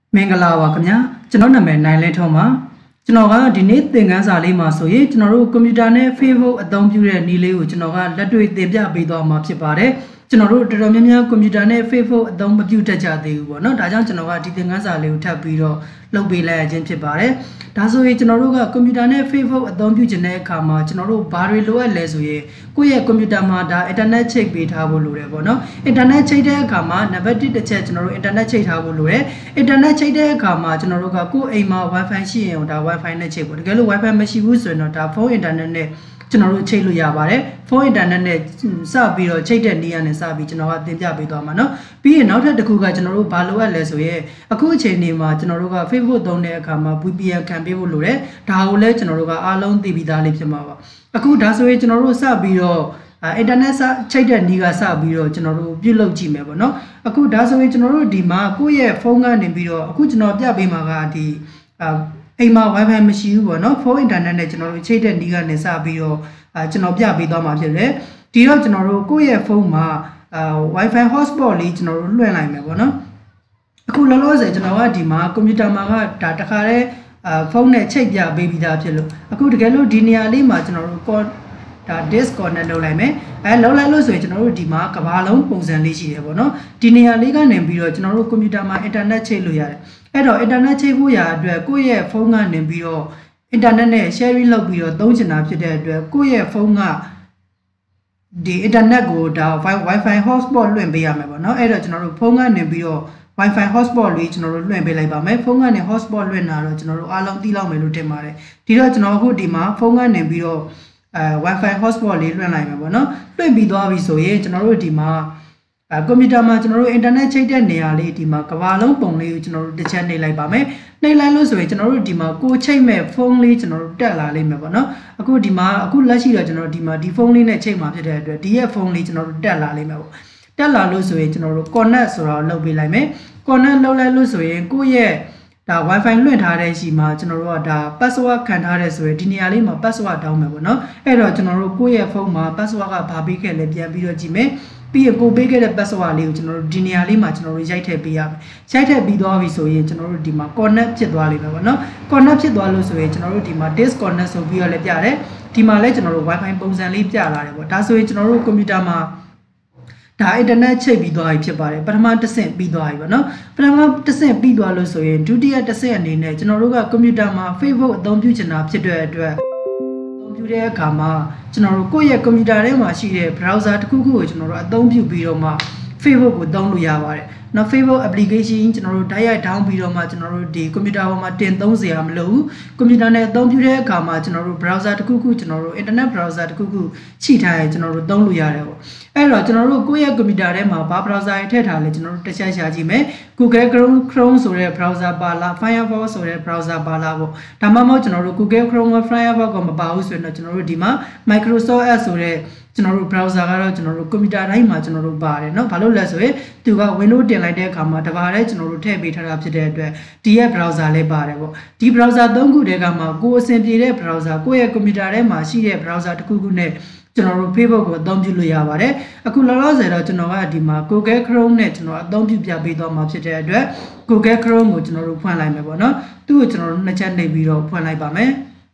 မင်္ဂလာပါခင်ဗျာကျွန်တော်နာမည်နိုင်လင်းထုံးပါကျွန်တော်ကဒီနေ့သင်ခန်းစာလေးမှာဆိုရင်ကျွန်တော်တို့ကွန်ပျူတာနဲ့ Facebook အသုံးပြုတဲ့နည်းလေးကိုကျွန်တော်ကလက်တွေ့သင်ပြပေးသွားမှာဖြစ်ပါတယ်ကျွန်တော်တို့တော်တော်များများကွန်ပျူတာနဲ့ Facebook အသုံးမပြုတတ်ကြသေးဘူးပေါ့နော်ဒါကြောင့်ကျွန်တော်ကဒီသင်ခန်းစာလေးကိုထပ်ပြီးတော့လုပ်ပေးလိုက်ရခြင်းဖြစ်ပါတယ်ဒါဆိုရင်ကျွန်တော်တို့ကကွန်ပျူတာနဲ့ Facebook အသုံးပြုခြင်းတဲ့အခါမှာကျွန်တော်တို့ဘာတွေလိုအပ်လဲဆိုရင်ကိုယ့်ရဲ့ကွန်ပျူတာမှာဒါအင်တာနက်ချိတ်ပေးထားဖို့လိုတယ်ပေါ့နော်အင်တာနက်ချိတ်တဲ့အခါမှာနံပါတ်1တစ်ချက်ကျွန်တော်တို့အင်တာနက်ချိတ်ထားဖို့လိုတယ်အင်တာနက်ချိတ်တဲ့အခါမှာကျွန်တော်တို့ကကိုယ့်အိမ်မှာ Wi-Fi ရှိရင်ဒါ Wi-Fi နဲ့ချိတ်ပေါ့တကယ်လို့ Wi-Fi မရှိဘူးဆိုရင်တော့ဒါဖုန်းအင်တာနက်နဲ့ကျွန်တော်တို့ချိတ်လို့ရပါတယ်ဖုန်းအင်တာနက်နဲ့စပြီးတော့ချိတ်တဲ့နည်းနဲ့စပြီးကျွန်တော်ကသင်ပြပေးသွားမှာเนาะပြီးရင်နောက်ထပ်တစ်ခုကကျွန်တော်တို့ဘာလိုအပ်လဲဆိုရင်အခုအချိန်ဒီမှာကျွန်တော်တို့က Facebook သုံးတဲ့အခါမှာ VPN ခံပေးဖို့လိုတယ်ဒါကိုလည်းကျွန်တော်တို့ကအားလုံးသိပြီးသားလေးဖြစ်မှာပါအခုဒါဆိုရင်ကျွန်တော်တို့စပြီးတော့အင်တာနက်ချိတ်တဲ့နည်းကစပြီးတော့ကျွန်တော်တို့ပြုလုပ်ကြည့်မယ်ပေါ့เนาะအခုဒါဆိုရင်ကျွန်တော်တို့ဒီမှာကိုယ့်ရဲ့ဖုန်းကနေပြီးတော့အခုကျွန်တော်ပြပေးမှာကဒီအိမ်မှာ Wi-Fi မရှိဘူးပေါ့နော်ဖုန်းအင်တာနက်နဲ့ကျွန်တော်တို့ချိတ်တဲ့နည်းကနေစပြီးတော့ကျွန်တော်ပြပေးသွားမှာဖြစ်တယ်ဒီတော့ကျွန်တော်တို့ကိုယ့်ရဲ့ဖုန်းမှာWi-Fi hotspot လေးကျွန်တော်တို့လွှင့်လိုက်မယ်ပေါ့နော်အခုလောလောဆယ်ကျွန်တော်ကဒီမှာကွန်ပျူတာမှာကဒါတခါတည်းဖုန်းနဲ့ချိတ်ပြပေးပြီးသားဖြစ်လို့အခုတကယ်လို့ဒီနေရာလေးမှာကျွန်တော်တို့ဒါ disconnect လုပ်လိုက်မယ်လုပ်လိုက်လို့ဆိုရင်ကျွန်တော်တို့ဒီမှာကဘာလုံးပုံစံလေးရှိတယ်ပေါ့နော်ဒီနေရာလေးကနေပြီးတော့ကျွန်တော်တို့ကွန်ပျူတာမှာအင်တာနက်ချိတ်လို့ရတယ်အဲ့တော့အင်တာနက်ချိတ်ဖို့ရာအတွက်ကိုယ့်ရဲ့ဖုန်းကနေပြီးတော့အင်တာနက်နဲ့ sharing လုပ်ပြီးတော့သုံးချင်တာဖြစ်တဲ့အတွက်ကိုယ့်ရဲ့ဖုန်းကဒီအင်တာနက်ကိုဒါ Wi-Fi hotspot လွှင့်ပေးရမယ်ပေါ့နော်အဲ့တော့ကျွန်တော်တို့ဖုန်းကနေပြီးတော့ Wi-Fi hotspot လေးကျွန်တော်တို့လွှင့်ပေးလိုက်ပါမယ်ဖုန်းကနေ hotspot လွှင့်တာတော့ကျွန်တော်တို့အားလုံးသိလောက်မယ်လို့ထင်ပါတယ်ဒီတော့ကျွန်တော်အခုဒီမှာဖုန်းကနေပြီးတော့Wi-Fi hotspot လေးလွှင့်လိုက်မယ်ပေါ့နော်လွှင့်ပြီးသွားပြီဆိုရင်ကျွန်တော်တို့ဒီမှာကွန်ပျူတာမှာကျွန်တော်တို့အင်တာနက်ချိတ်တဲ့နေရာလေးဒီမှာကဘာလုံးပုံလေးကိုကျွန်တော်တို့တစ်ချက်နှိပ်လိုက်ပါမယ်နှိပ်လိုက်လို့ဆိုရင်ကျွန်တော်တို့ဒီမှာကိုချိတ်မဲ့ဖုန်းလေးကျွန်တော်တို့တက်လာလိမ့်မယ်ပေါ့နော်အခုဒီမှာအခုလက်ရှိတော့ကျွန်တော်တို့ဒီမှာဒီဖုန်းလေးနဲ့ချိတ်မှာဖြစ်တဲ့အတွက်ဒီရဲ့ဖုန်းလေးကျွန်တော်တို့တက်လာလိမ့်မယ်ပေါ့တက်လာလို့ဆိုရင်ကျွန်တော်တို့ connect ဆိုတာကိုလုပ်ပေးလိုက်မယ် connect လုပ်လိုက်လို့ဆိုရင်ကိုရဲ့ဒါ Wi-Fi လွှင့်ထားတဲ့ရှိမှာကျွန်တော်တို့ကဒါ password ခံထားတဲ့ဆိုရင်ဒီနေရာလေးမှာ password တောင်းမယ်ပေါ့နော်အဲ့တော့ကျွန်တော်တို့ကိုယ့်ရဲ့ဖုန်းမှာ password ကဘာပေးခဲ့လဲပြန်ပြီးတော့ကြည့်မယ်ပြီးရင်ကိုပေးခဲ့တဲ့ password လေးကိုကျွန်တော်တို့ဒီနေရာလေးမှာကျွန်တော်တို့ရိုက်ထည့်ပေးရမယ်ရိုက်ထည့်ပြီးသွားပြီဆိုရင်ကျွန်တော်တို့ဒီမှာ connect ဖြစ်သွားလိမ့်မယ်ပေါ့နော် connect ဖြစ်သွားလို့ဆိုရင်ကျွန်တော်တို့ဒီမှာ disconnect ဆိုပြီးတော့လည်းပြတယ်ဒီမှာလည်းကျွန်တော်တို့ Wi-Fi ပုံစံလေးပြလာတယ်ပေါ့ဒါဆိုရင်ကျွန်တော်တို့ကွန်ပျူတာမှာဒါအင်တာနက်ချိတ်ပြီးသွားပြီဖြစ်ပါတယ်ပထမတစ်ဆင့်ပြီးသွားပြီပေါ့နော်ပထမတစ်ဆင့်ပြီးသွားလို့ဆိုရင်ဒုတိယတစ်ဆင့်အနေနဲ့ကျွန်တော်တို့ကကွန်ပျူတာမှာ Facebook အသုံးပြုချင်တာဖြစ်တဲ့အတွက်အသုံးပြုတဲ့အခါမှာကျွန်တော်တို့ကိုယ့်ရဲ့ကွန်ပျူတာထဲမှာရှိတဲ့ browser တစ်ခုခုကိုကျွန်တော်တို့အသုံးပြုပြီးတော့မှ Facebook ကိုသုံးလို့ရပါတယ်နော် Facebook application ကျွန်တော်တို့တိုက်ရိုက် down ပြီးတော့မှကျွန်တော်တို့ဒီကွန်ပျူတာပေါ်မှာတင်သုံးစရာမလိုဘူးကွန်ပျူတာနဲ့အသုံးပြုတဲ့အခါမှာကျွန်တော်တို့ browser တစ်ခုခုကျွန်တော်တို့ internet browser တစ်ခုခုရှိထားရင်ကျွန်တော်တို့သုံးလို့ရတယ်ပေါ့အဲ့တော့ကျွန်တော်တို့ကိုယ့်ရဲ့ကွန်ပျူတာထဲမှာဘာ browser ထည့်ထားလဲကျွန်တော်တို့တစ်ချက်ရှာကြည့်မယ် Google Chrome ဆိုတဲ့ browser ပါလား Firefox ဆိုတဲ့ browser ပါလားပေါ့ဒါမှမဟုတ်ကျွန်တော်တို့ Google Chrome နဲ့ Firefox ကိုမပါဘူးဆိုရင်တော့ကျွန်တော်တို့ဒီမှာ Microsoft Edge ဆိုတဲ့ကျွန်တော်တို့ browser ကတော့ကျွန်တော်တို့ကွန်ပျူတာတိုင်းမှာကျွန်တော်တို့ပါတယ်เนาะဘာလို့လဲဆိုရင်သူက Windows တင်လိုက်တဲ့အခါမှာတပါးတည်းကျွန်တော်တို့ထည့်ပေးထားတာဖြစ်တဲ့အတွက်ဒီရဲ့ browser လေးပါတယ်ပေါ့ဒီ browser ၃ခုတည်းကမှကိုယ်အဆင်ပြေတဲ့ browser ကိုယ့်ရဲ့ကွန်ပျူတာထဲမှာရှိတဲ့ browser တစ်ခုခုနဲ့ကျွန်တော်တို့ Facebook ကိုအသုံးပြုလို့ရပါတယ်အခုလောလောဆယ်တော့ကျွန်တော်ကဒီမှာ Google Chrome နဲ့ကျွန်တော်အသုံးပြုပြပေးသွားမှာဖြစ်တဲ့အတွက် Google Chrome ကိုကျွန်တော်တို့ဖွင့်လိုက်မယ်ပေါ့နော်သူ့ကိုကျွန်တော်တို့နှစ်ချက်နှိပ်ပြီးတော့ဖွင့်လိုက်ပါမယ်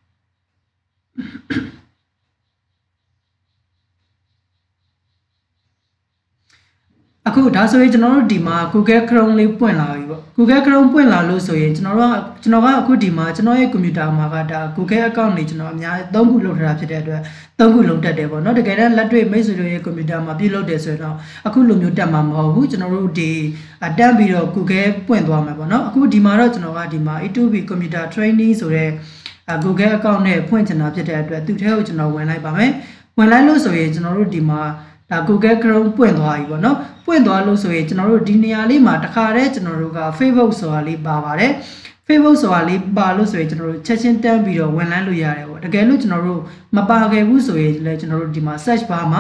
အခုဒါဆိုရင်ကျွန်တော်တို့ဒီမှာ Google Chrome လေးပွင့်လာပြီပေါ့ Google Chrome ပွင့်လာလို့ဆိုရင်ကျွန်တော်ကအခုဒီမှာကျွန်တော်ရဲ့ကွန်ပျူတာမှာကဒါ Google account လေးကျွန်တော်အများ3ခုလုပ်ထားတာဖြစ်တဲ့အတွက်3ခုလုံးတက်တယ်ပေါ့နော်တကယ်တမ်းလက်တွေ့မိတ်ဆွေတို့ရဲ့ကွန်ပျူတာမှာပြုလုပ်တယ်ဆိုရင်တော့အခုလိုမျိုးတက်မှာမဟုတ်ဘူးကျွန်တော်တို့ဒီတက်ပြီးတော့ Google ပွင့်သွားမှာပေါ့နော်အခုဒီမှာတော့ကျွန်တော်ကဒီမှာ E2B Computer Training ဆိုတဲ့Google account နဲ့ဖွင့်ချင်တာဖြစ်တဲ့အတွက်သူ့ထဲကိုကျွန်တော်ဝင်လိုက်ပါမယ်ဝင်လိုက်လို့ဆိုရင်ကျွန်တော်တို့ဒီမှာဒါ Google Chrome ပွင့်သွားပြီပေါ့နော်ပွင့်သွားလို့ဆိုရင်ကျွန်တော်တို့ဒီနေရာလေးမှာတခါတည်းကျွန်တော်တို့က Facebook ဆိုတာလေးပါပါတယ် Facebook ဆိုတာလေးပါလို့ဆိုရင်ကျွန်တော်တို့ချက်ချင်းတန်းပြီးတော့ဝင်လန်းလို့ရတယ်ပေါ့တကယ်လို့ကျွန်တော်တို့မပါခဲ့ဘူးဆိုရင်လည်းကျွန်တော်တို့ဒီမှာ search bar မှာ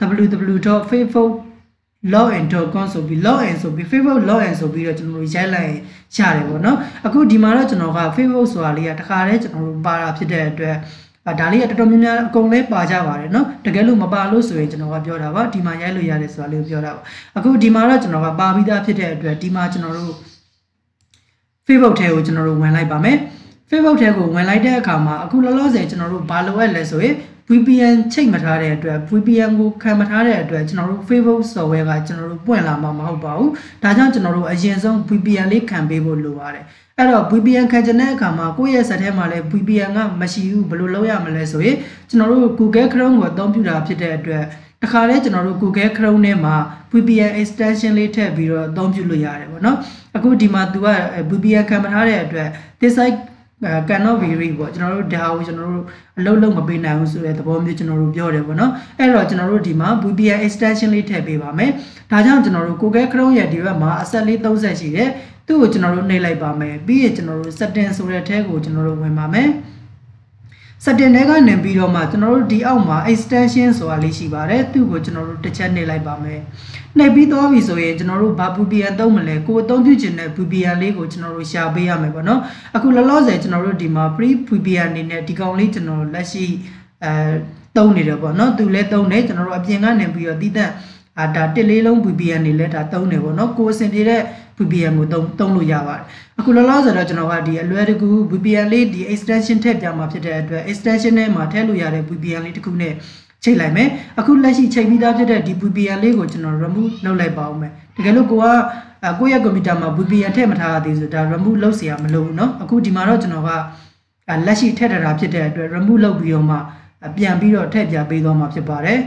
www.facebook.login.com ဆိုပြီး login ဆိုပြီး Facebook login ဆိုပြီးတော့ကျွန်တော်တို့ရိုက်လိုက်ရတယ်ပေါ့နော်အခုဒီမှာတော့ကျွန်တော်က Facebook ဆိုတာလေးကတခါတည်းကျွန်တော်တို့ပါတာဖြစ်တဲ့အတွက်ဒါလေးကတော်တော်များများအကုန်လဲပါကြပါတယ်เนาะတကယ်လို့မပါလို့ဆိုရင်ကျွန်တော်ကပြောတာပါဒီမှာရိုက်လို့ရတယ်ဆိုတာလေးကိုပြောတာပါအခုဒီမှာတော့ကျွန်တော်ကပါပြီးသားဖြစ်တဲ့အတွက်ဒီမှာကျွန်တော်တို့ Facebook ထဲကိုကျွန်တော်တို့ဝင်လိုက်ပါမယ် Facebook ထဲကိုဝင်လိုက်တဲ့အခါမှာအခုလောလောဆယ်ကျွန်တော်တို့ဘာလိုအပ်လဲဆိုရင် VPN ချိတ်မထားတဲ့အတွက် VPN ကိုခံမထားတဲ့အတွက်ကျွန်တော်တို့ Facebook software ကကျွန်တော်တို့ပွင့်လာမှာမဟုတ်ပါဘူးဒါကြောင့်ကျွန်တော်တို့အရင်ဆုံး VPN လေးခံပေးဖို့လိုပါတယ်အဲ့တော့ VPN ခံတဲ့အခါမှာကိုယ့်ရဲ့စက်ထဲမှာလည်း VPN ကမရှိဘူးဘယ်လိုလုပ်ရမလဲဆိုရင်ကျွန်တော်တို့ Google Chrome ကိုအသုံးပြုတာဖြစ်တဲ့အတွက်တခါလဲကျွန်တော်တို့ Google Chrome ထဲမှာ VPN extension လေးထည့်ပြီးတော့အသုံးပြုလို့ရတယ်ပေါ့နော်အခုဒီမှာသူက VPN ခံမထားတဲ့အတွက် this site cannot be read ပေါ့ကျွန်တော်တို့ဒါကိုကျွန်တော်တို့အလုပ်လုပ်မပေးနိုင်ဘူးဆိုတဲ့သဘောမျိုးကျွန်တော်တို့ပြောတယ်ပေါ့နော်အဲ့တော့ကျွန်တော်တို့ဒီမှာ VPN extension လေးထည့်ပေးပါမယ်ဒါကြောင့်ကျွန်တော်တို့ Google Chrome ရဲ့ဒီဘက်မှာအဆက်လေး30ရှိတယ်သူ့ကိုကျွန်တော်တို့နှိပ်လိုက်ပါမယ်ပြီးရင်ကျွန်တော်တို့ setting ဆိုတဲ့ထဲကိုကျွန်တော်တို့ဝင်ပါမယ်setting ထဲကနေပြီးတော့မှကျွန်တော်တို့ဒီအောက်မှာ extension ဆိုတာလေးရှိပါတယ်သူ့ကိုကျွန်တော်တို့တစ်ချက်နှိပ်လိုက်ပါမယ်နှိပ်ပြီးသွားပြီဆိုရင်ကျွန်တော်တို့ဘာ VPN သုံးမလဲကိုယ်အသုံးပြုချင်တဲ့ VPN လေးကိုကျွန်တော်တို့ရှာပေးရမယ်ပေါ့နော်အခုလောလောဆယ်ကျွန်တော်တို့ဒီမှာ free VPN အနေနဲ့ဒီကောင်လေးကျွန်တော်လက်ရှိသုံးနေတယ်ပေါ့နော်သူလည်းသုံးတယ်ကျွန်တော်တို့အပြင်ကနေပြီးတော့တည်တဲ့ဒါတစ်လေးလုံး VPN တွေလည်းဒါသုံးတယ်ပေါ့နော်ကိုယ်အဆင်ပြေတဲ့ VPN ကိုသုံးလို့ရပါတယ်အခုလောလောဆယ်တော့ကျွန်တော်ကဒီအလွယ်တကူ VPN လေးဒီ extension ထည့်ပြမှာဖြစ်တဲ့အတွက် extension ထဲမှာထည့်လို့ရတဲ့ VPN လေးတစ်ခုနဲ့ချိန်လိုက်မယ်အခုလက်ရှိချိန်ပြီးသားဖြစ်တဲ့ဒီ VPN လေးကိုကျွန်တော် remove လုပ်လိုက်ပါဦးမယ်တကယ်လို့ကိုယ့်ရဲ့ computer မှာ VPN ထည့်မထားရသေးဆိုဒါ remove လုပ်เสียမလို့เนาะအခုဒီမှာတော့ကျွန်တော်ကလက်ရှိထည့်ထားတာဖြစ်တဲ့အတွက် remove လုပ်ပြီးတော့မှပြန်ပြီးတော့ထည့်ပြပေးသွားမှာဖြစ်ပါတယ်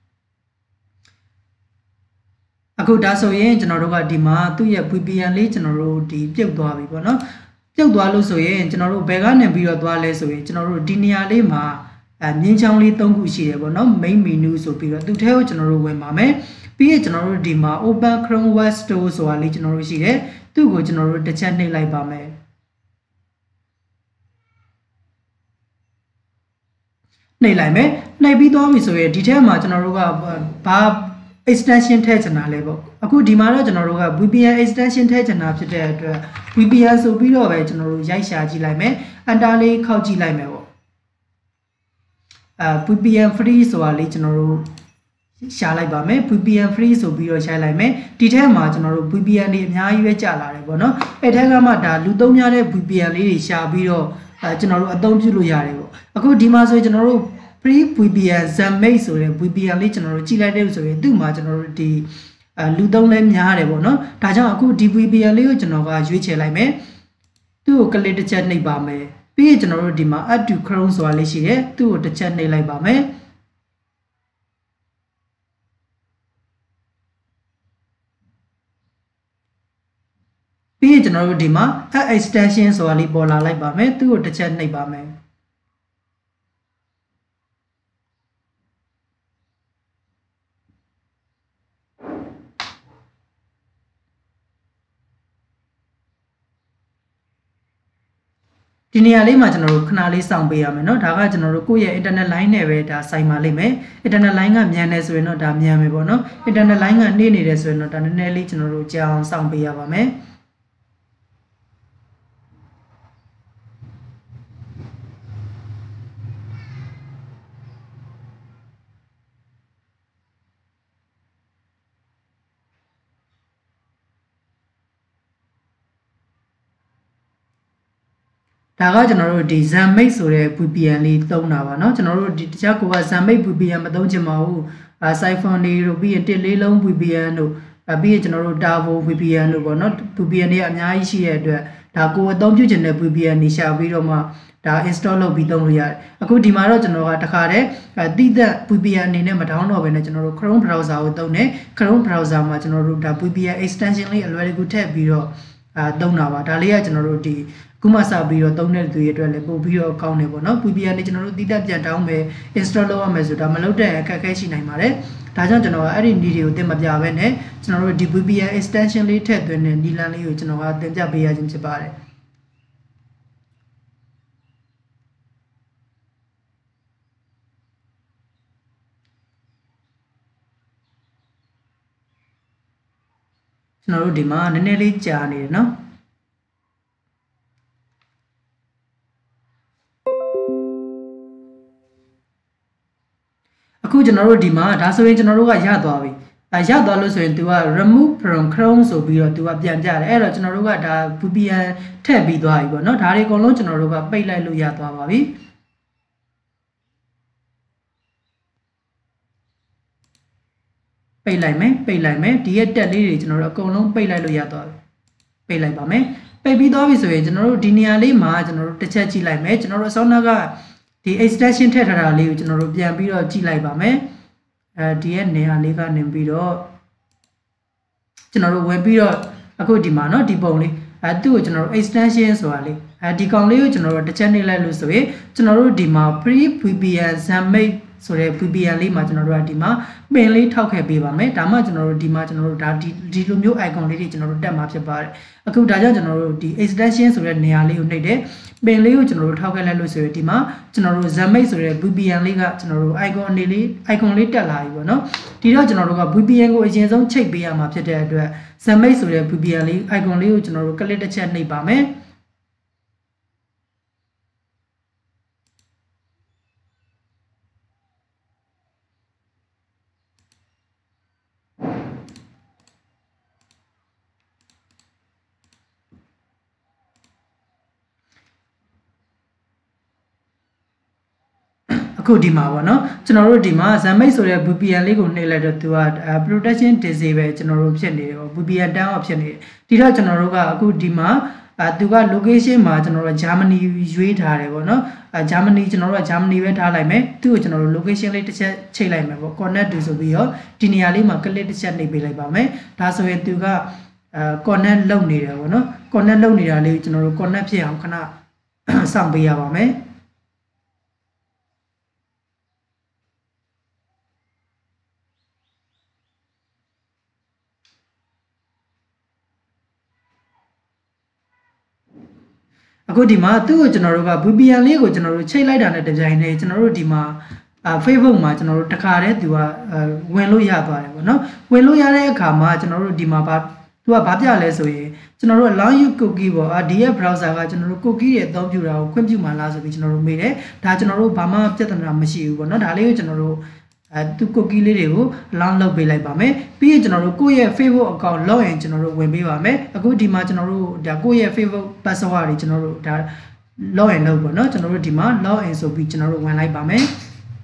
အခုဒါဆိုရင်ကျွန်တော်တို့ကဒီမှာသူ့ရဲ့ VPN လေးကျွန်တော်တို့ဒီပြုတ်သွားပြီပေါ့နော်ပြုတ်သွားလို့ဆိုရင်ကျွန်တော်တို့ဘယ်ကနေပြီးတော့သွားလဲဆိုရင်ကျွန်တော်တို့ဒီနေရာလေးမှာမြင်းချောင်းလေး၃ခုရှိတယ်ပေါ့နော် main menu ဆိုပြီးတော့သူ့ထဲကိုကျွန်တော်တို့ဝင်ပါမယ်ပြီးရင်ကျွန်တော်တို့ဒီမှာ open chrome web store ဆိုတာလေးကျွန်တော်တို့ရှိတယ်သူ့ကိုကျွန်တော်တို့တစ်ချက်နှိပ်လိုက်ပါမယ်နှိပ်လိုက်မယ်နှိပ်ပြီးသွားပြီဆိုရင်ဒီထဲမှာကျွန်တော်တို့ကဘာ extension ထည့်ချင်တာလဲပေါ့အခုဒီမှာတော့ကျွန်တော်တို့က VPN extension ထည့်ချင်တာဖြစ်တဲ့အတွက် VPN ဆိုပြီးတော့ပဲကျွန်တော်တို့ရိုက်ရှာကြည့်လိုက်မယ် enter လေးခောက်ကြည့်လိုက်မယ်ပေါ့VPN free ဆိုတာလေးကျွန်တော်တို့ရှာလိုက်ပါမယ် VPN free ဆိုပြီးတော့ရှာလိုက်မယ်ဒီထဲမှာကျွန်တော်တို့ VPN တွေအများကြီးပဲကြာလာတယ်ပေါ့နော်အဲ့ထဲကမှဒါလူသုံးများတဲ့ VPN လေးတွေရှာပြီးတော့ကျွန်တော်တို့အသုံးပြုလို့ရတယ်ပေါ့အခုဒီမှာဆိုရင်ကျွန်တော်တို့ free VPN Zammate ဆိုတဲ့ VPN လေးကျွန်တော်တို့ကြည့်လိုက်တဲ့ဆိုရင်သူ့မှာကျွန်တော်တို့ဒီလူသုံးလဲများတယ်ပေါ့နော်ဒါကြောင့်အခုဒီ VPN လေးကိုကျွန်တော်ကရွေးချယ်လိုက်မယ်သူ့ကို click တစ်ချက်နှိပ်ပါမယ်ပြီးရင်ကျွန်တော်တို့ဒီမှာ add to Chrome ဆိုတာလေးရှိတယ်သူ့ကိုတစ်ချက်နှိပ်လိုက်ပါမယ်ပြီးရင်ကျွန်တော်တို့ဒီမှာ add extension ဆိုတာလေးပေါ်လာလိုက်ပါမယ်သူ့ကိုတစ်ချက်နှိပ်ပါမယ်ဒီနေရာလေးမှာကျွန်တော်တို့ခဏလေးစောင့်ပေးရမယ်เนาะဒါကကျွန်တော်တို့ကိုယ့်ရဲ့ internet line နဲ့ပဲဒါဆိုင်ပါလိမ့်မယ် internet line ကမြန်နေဆိုရင်တော့ဒါမြန်မယ်ပေါ့เนาะ internet line ကနှေးနေတယ်ဆိုရင်တော့ဒါနည်းနည်းလေးကျွန်တော်တို့ကြာအောင်စောင့်ပေးရပါမယ်ဒါကကျွန်တော်တို့ဒီ Zammate ဆိုတဲ့ VPN လေးသုံးတာပါเนาะကျွန်တော်တို့ဒီတခြားကိုက Zammate VPN မသုံးချင်ပါဘူးSiphon တွေတို့ပြီးရင်တစ်လေးလုံး VPN တို့ပြီးရင်ကျွန်တော်တို့ Turbo VPN တို့ပေါ့เนาะ VPN တွေအများကြီးရှိတဲ့အတွက်ဒါကိုအသုံးပြုချင်တဲ့ VPN တွေရှာပြီးတော့မှဒါ install လုပ်ပြီးသုံးလို့ရတယ်အခုဒီမှာတော့ကျွန်တော်ကတခါတည်းတိသက် VPN အနေနဲ့မ download ဘဲနဲ့ကျွန်တော်တို့ Chrome browser ကိုသုံးတယ် Chrome browser မှာကျွန်တော်တို့ဒါ VPN extension လေးအလွယ်တကူထည့်ပြီးတော့သုံးတာပါဒါလေးကကျွန်တော်တို့ဒီခုမှစပြီးတော့သုံးတဲ့သူတွေအတွက်လည်းပို့ပြီးတော့ကောင်းတယ်ပေါ့နော် VPN တွေကျွန်တော်တို့တိတက်ပြန်တောင်းမယ် install လုပ်ရမယ်ဆိုတာမလုပ်တဲ့အခက်အခဲရှိနိုင်ပါတယ်ဒါကြောင့်ကျွန်တော်ကအဲ့ဒီနည်းတွေကိုသင်မပြဘဲနဲ့ကျွန်တော်တို့ဒီ VPN extension လေးထည့်သွင်းတဲ့နည်းလမ်းလေးကိုကျွန်တော်ကသင်ပြပေးရခြင်းဖြစ်ပါတယ်ကျွန်တော်တို့ဒီမှာနည်းနည်းလေးကြာနေတယ်နော်အခုကျွန်တော်တို့ဒီမှာဒါဆိုရင်ကျွန်တော်တို့ကရသွားပြီရသွားလို့ဆိုရင် तू က remove from Chrome ဆိုပြီးတော့ तू ကပြန်ပြတယ်အဲ့တော့ကျွန်တော်တို့ကဒါ VPN ထည့်ပြီးသွားပြီပေါ့နော်ဒါတွေအကုန်လုံးကျွန်တော်တို့ကပိတ်လိုက်လို့ရသွားပါပြီပိတ်လိုက်မယ်ဒီရဲ့တက်လေးတွေကျွန်တော်တို့အကုန်လုံးပိတ်လိုက်လို့ရသွားပြီပိတ်လိုက်ပါမယ်ပိတ်ပြီးသွားပြီဆိုရင်ကျွန်တော်တို့ဒီနေရာလေးမှာကျွန်တော်တို့တစ်ချက်ကြည့်လိုက်မယ်ကျွန်တော်တို့အစောနောက်ကဒီ extension ထည့်ထားတာလေးကိုကျွန်တော်တို့ပြန်ပြီးတော့ကြည့်လိုက်ပါမယ်ဒီရဲ့နေရာလေးကနေပြီးတော့ကျွန်တော်တို့ဝင်ပြီးတော့အခုဒီမှာเนาะဒီပုံလေးသူ့ကိုကျွန်တော်တို့ extension ဆိုတာလေးဒီကောင်လေးကိုကျွန်တော်တို့တစ်ချက်နှိပ်လိုက်လို့ဆိုရင်ကျွန်တော်တို့ဒီမှာ free VPN Zammate ဆိုတဲ့ VPN လေးမှာကျွန်တော်တို့ကဒီမှာပင်လေးထောက်ခဲ့ပေးပါမယ်ဒါမှကျွန်တော်တို့ဒီမှာကျွန်တော်တို့ဒါဒီလိုမျိုး icon လေးတွေကျွန်တော်တို့တက်မှာဖြစ်ပါတယ်အခုဒါကြောင့်ကျွန်တော်တို့ဒီ extension ဆိုတဲ့နေရာလေးကိုနှိပ်တယ်ပင်လေးကိုကျွန်တော်တို့ထောက်ခဲ့လိုက်လို့ဆိုရင်ဒီမှာကျွန်တော်တို့ Zammate ဆိုတဲ့ VPN လေးကကျွန်တော်တို့ icon လေးတက်လာပြီပေါ့နော်ဒီတော့ကျွန်တော်တို့က VPN ကိုအရင်ဆုံးချိတ်ပေးရမှာဖြစ်တဲ့အတွက် Zammate ဆိုတဲ့ VPN လေး icon လေးကိုကျွန်တော်တို့ click တစ်ချက်နှိပ်ပါမယ်အခုဒီမှာပေါ့နော်ကျွန်တော်တို့ဒီမှာ Zammate ဆိုတဲ့ VPN လေးကိုနှိပ်လိုက်တော့သူက protection disable ကျွန်တော်တို့ဖြစ်နေတယ် VPN turn off ဖြစ်နေတယ်ဒီတော့ကျွန်တော်တို့ကအခုဒီမှာသူက location မှာကျွန်တော်တို့ Germany ရွေးထားတယ်ပေါ့နော်Germany ကျွန်တော်တို့က Germany ပဲထားလိုက်မယ်သူ့ကိုကျွန်တော်တို့ location လေးတစ်ချက်ချိန်လိုက်မယ်ပေါ့ connect to ဆိုပြီးတော့ဒီနေရာလေးမှာ click တစ်ချက်နှိပ်ပေးလိုက်ပါမယ်ဒါဆိုရင်သူကconnect လုပ်နေတယ်ပေါ့နော် connect လုပ်နေတာလေးကိုကျွန်တော်တို့ connect ဖြစ်အောင်ခဏစောင့်ပေးရပါမယ်အခုဒီမှာသူ့ကိုကျွန်တော်တို့က VPN လေးကိုကျွန်တော်တို့ချိန်လိုက်တာနဲ့တပြိုင်တည်းကျွန်တော်တို့ဒီမှာFacebook မှာကျွန်တော်တို့တခါတည်းသူကဝင်လို့ရသွားတယ်ပေါ့နော်ဝင်လို့ရတဲ့အခါမှာကျွန်တော်တို့ဒီမှာသူကဘာပြလဲဆိုရင်ကျွန်တော်တို့ allow you cookie ပေါ့ဒီရဲ့ browser ကကျွန်တော်တို့ cookie တွေအသုံးပြုတာကိုခွင့်ပြုမှာလားဆိုပြီးကျွန်တော်တို့မေးတယ်ဒါကျွန်တော်တို့ဘာမှပြဿနာမရှိဘူးပေါ့နော်ဒါလေးကိုကျွန်တော်တို့သူ cookie လေးတွေကို allow လုပ်ပေးလိုက်ပါမယ်ပြီးရင်ကျွန်တော်တို့ကိုယ့်ရဲ့ Facebook account login ကျွန်တော်တို့ဝင်ပေးပါမယ်အခုဒီမှာကျွန်တော်တို့ဒါကိုယ့်ရဲ့ Facebook password တွေကျွန်တော်တို့ဒါ login လုပ်ပေါ့နော်ကျွန်တော်တို့ဒီမှာ login ဆိုပြီးကျွန်တော်တို့ဝင်လိုက်ပါမယ်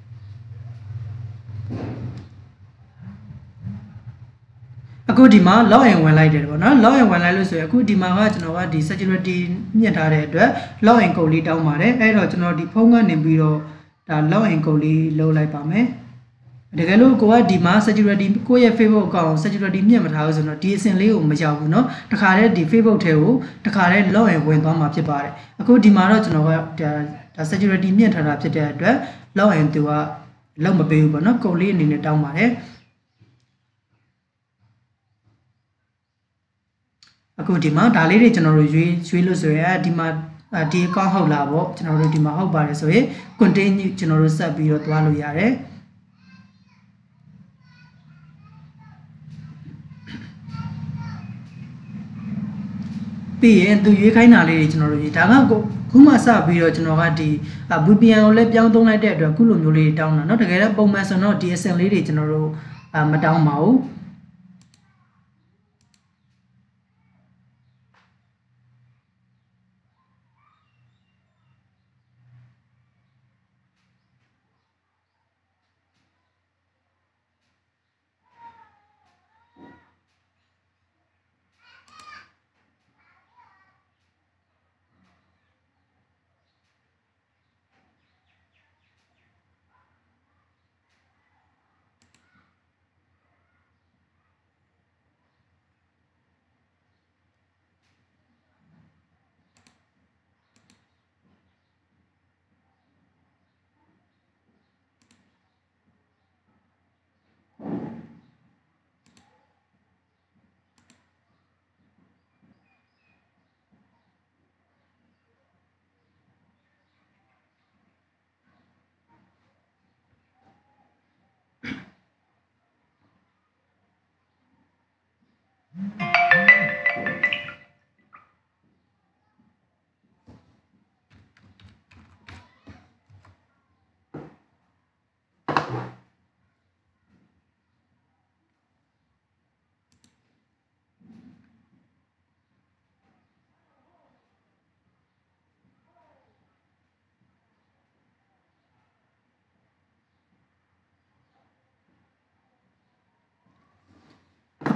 အခုဒီမှာ login ဝင်လိုက်တယ်ပေါ့နော် login ဝင်လိုက်လို့ဆိုရင်အခုဒီမှာကကျွန်တော်ကဒီ security မြင့်ထားတဲ့အတွက် login code လေးတောင်းပါတယ်အဲ့တော့ကျွန်တော်ဒီဖုန်းကနေပြီးတော့ဒါ login code လေးလုပ်လိုက်ပါမယ်တကယ်လို့ကိုကဒီမှာ security ကိုယ့်ရဲ့ Facebook account security မြင့်မထားဘူးဆိုတော့ဒီအဆင့်လေးကိုမရောက်ဘူးเนาะတခါတည်းဒီ Facebook ထဲကိုတခါတည်း login ဝင်သွားမှာဖြစ်ပါတယ်အခုဒီမှာတော့ကျွန်တော်ကဒါ security မြင့်ထားတာဖြစ်တဲ့အတွက် login သူကလုံးမပေးဘူးပေါ့เนาะ code လေးအနေနဲ့တောင်းပါတယ်အခုဒီမှာဒါလေးတွေကျွန်တော်တို့ရွေးလို့ဆိုရင်ဒီမှာဒီ account ဟုတ်လားပေါ့ကျွန်တော်တို့ဒီမှာဟုတ်ပါတယ်ဆိုရင် continue ကျွန်တော်တို့ဆက်ပြီးတော့သွားလို့ရတယ်ပြီးရင်သူရွေးခိုင်းတာလေးတွေကျွန်တော်တို့ဒါကခုမှစပြီးတော့ကျွန်တော်ကဒီ VPN ကိုလည်းပြောင်းသုံးလိုက်တဲ့အတွက်ခုလိုမျိုးလေးတောင်းတာเนาะတကယ်တော့ပုံမှန်ဆိုတော့ဒီအဆင့်လေးတွေကျွန်တော်တို့မတောင်းပါဘူး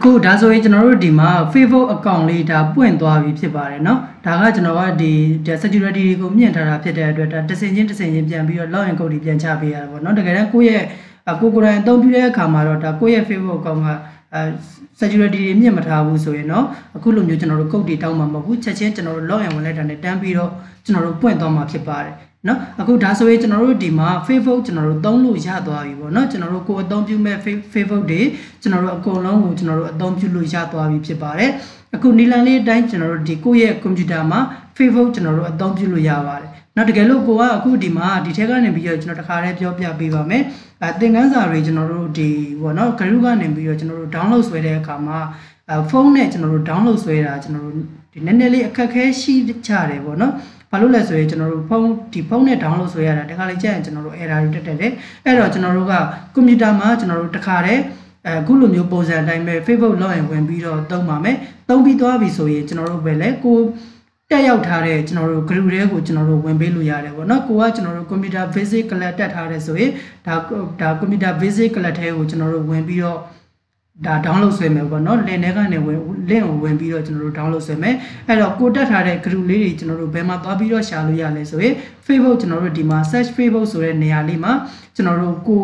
အခုဒါဆိုရင်ကျွန်တော်တို့ဒီမှာ Facebook account လေးဒါပွင့်သွားပြီဖြစ်ပါတယ်เนาะဒါကကျွန်တော်ကဒီ security တွေကိုမြင့်ထားတာဖြစ်တဲ့အတွက်ဒါတစ်စင်ချင်းပြန်ပြီးတော့ login code တွေပြန်ချပေးရတယ်ပေါ့เนาะတကယ်တမ်းကိုယ့်ရဲ့ကိုယ်တိုင်အသုံးပြုတဲ့အခါမှာတော့ဒါကိုယ့်ရဲ့ Facebook account ကsecurity တွေမြင့်မထားဘူးဆိုရင်เนาะအခုလိုမျိုးကျွန်တော်တို့ code တွေတောင်းမှာမဟုတ်ဘူးချက်ချင်းကျွန်တော်တို့ login ဝင်လိုက်တာနဲ့တန်းပြီးတော့ကျွန်တော်တို့ပွင့်သွားမှာဖြစ်ပါတယ်နော်အခုဒါဆိုရင်ကျွန်တော်တို့ဒီမှာ Facebook ကျွန်တော်တို့သုံးလို့ရသွားပြီပေါ့နော်ကျွန်တော်တို့ကိုယ်အသုံးပြုမဲ့ Facebook တွေကျွန်တော်တို့အကုန်လုံးကိုကျွန်တော်တို့အသုံးပြုလို့ရသွားပြီဖြစ်ပါတယ်အခုနီလန်လေးအတိုင်းကျွန်တော်တို့ဒီကိုယ့်ရဲ့ကွန်ပျူတာမှာ Facebook ကျွန်တော်တို့အသုံးပြုလို့ရပါတယ်နောက်တကယ်လို့ကိုကအခုဒီမှာဒီထက်ကနေပြီးတော့ကျွန်တော်တခါတည်းပြောပြပေးပါမယ်သင်ခန်းစာတွေကျွန်တော်တို့ဒီပေါ့နော် group ကနေပြီးတော့ကျွန်တော်တို့ download ဆွဲတဲ့အခါမှာဖုန်းနဲ့ကျွန်တော်တို့ download ဆွဲတာကျွန်တော်တို့ဒီနည်းနည်းလေးအခက်ခဲရှိကြတယ်ပေါ့နော်ဘာလို့လဲဆိုရင်ကျွန်တော်တို့ဖုန်းနဲ့ download ဆွဲရတာတခါလေကြာရင်ကျွန်တော်တို့ error တွေတက်တယ်အဲ့တော့ကျွန်တော်တို့ကကွန်ပျူတာမှာကျွန်တော်တို့တခါတည်းအခုလိုမျိုးပုံစံအတိုင်းပဲ Facebook login ဝင်ပြီးတော့သုံးပါမယ်သုံးပြီးသွားပြီဆိုရင်ကျွန်တော်တို့ပဲလေကိုတက်ရောက်ထားတဲ့ကျွန်တော်တို့ group တွေကိုကျွန်တော်တို့ဝင်ပေးလို့ရတယ်ပေါ့နော်ကိုကကျွန်တော်တို့ computer basic class တက်ထားတဲ့ဆိုရင်ဒါ computer basic class ထဲကိုကျွန်တော်တို့ဝင်ပြီးတော့ဒါ download ဆွဲမယ်ပေါ့နော် link ထဲကနေlink ကိုဝင်ပြီးတော့ကျွန်တော်တို့ download ဆွဲမယ်အဲ့တော့ကိုတက်ထားတဲ့ group လေးတွေကျွန်တော်တို့ဘယ်မှာသွားပြီးတော့ရှာလို့ရလဲဆိုရင် Facebook ကျွန်တော်တို့ဒီမှာ search Facebook ဆိုတဲ့နေရာလေးမှာကျွန်တော်တို့ကို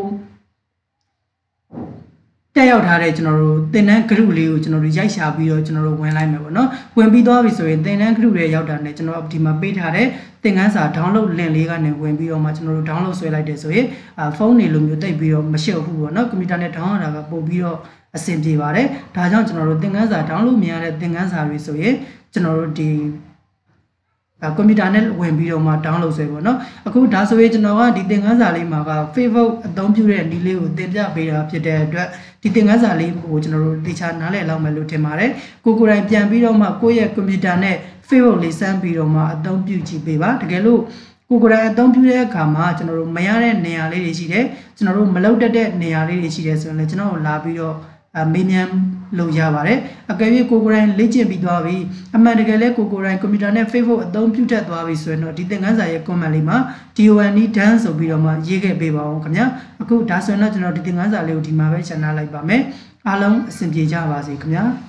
တက်ရောက်ထားတဲ့ကျွန်တော်တို့သင်တန်း group လေးကိုကျွန်တော်တို့ရိုက်ရှာပြီးတော့ကျွန်တော်တို့ဝင်လိုက်မယ်ပေါ့နော်ဝင်ပြီးသွားပြီဆိုရင်သင်တန်း group တွေရောက်တာနဲ့ကျွန်တော်ဒီမှာပေးထားတဲ့သင်ခန်းစာ download link လေးကနေဝင်ပြီးတော့မှကျွန်တော်တို့ download ဆွဲလိုက်တယ်ဆိုရင်ဖုန်းတွေလိုမျိုးတိတ်ပြီးတော့မရှုပ်ဘူးပေါ့နော်ကွန်ပျူတာနဲ့ download တာကပို့ပြီးတော့အဆင်ပြေပါတယ်ဒါကြောင့်ကျွန်တော်တို့သင်ခန်းစာ download မြင်ရတဲ့သင်ခန်းစာတွေဆိုရင်ကျွန်တော်တို့ဒီကွန်ပျူတာနဲ့ဝင်ပြီးတော့မှ download ဆွဲပေါ့နော်အခုဒါဆိုရင်ကျွန်တော်ကဒီသင်ခန်းစာလေးမှာက Facebook အသုံးပြုတဲ့နည်းလေးကိုသင်ပြပေးတာဖြစ်တဲ့အတွက်ဒီသင်ခန်းစာလေးကိုကျွန်တော်တို့တေချာနားလည်လောက်မယ်လို့ထင်ပါတယ်ကိုယ်တိုင်ပြန်ပြီးတော့မှကိုယ့်ရဲ့ကွန်ပျူတာနဲ့ Facebook လေးစမ်းပြီးတော့မှအသုံးပြုကြည့်ပေးပါတကယ်လို့ကိုယ်တိုင်အသုံးပြုတဲ့အခါမှာကျွန်တော်တို့မရတဲ့နေရာလေးတွေရှိတယ်ကျွန်တော်တို့မလုပ်တတ်တဲ့နေရာလေးတွေရှိတယ်ဆိုရင်လည်းကျွန်တော်တို့လာပြီးတော့မေးမြန်းလို့ရပါတယ်အကယ်၍ကိုယ်တိုင်လေ့ကျင့်ပြီးသွားပြီအမှန်တကယ်လဲကိုယ်တိုင်ကွန်ပျူတာနဲ့ Facebook အသုံးပြုတတ်သွားပြီဆိုရင်တော့ဒီသင်ခန်းစာရဲ့ comment လေးမှာ DONE done ဆိုပြီးတော့မှရေးခဲ့ပေးပါဦးခင်ဗျာအခုဒါဆိုရင်တော့ကျွန်တော်ဒီသင်ခန်းစာလေးကိုဒီမှာပဲရှင်းထားလိုက်ပါမယ်အားလုံးအဆင်ပြေကြပါစေခင်ဗျာ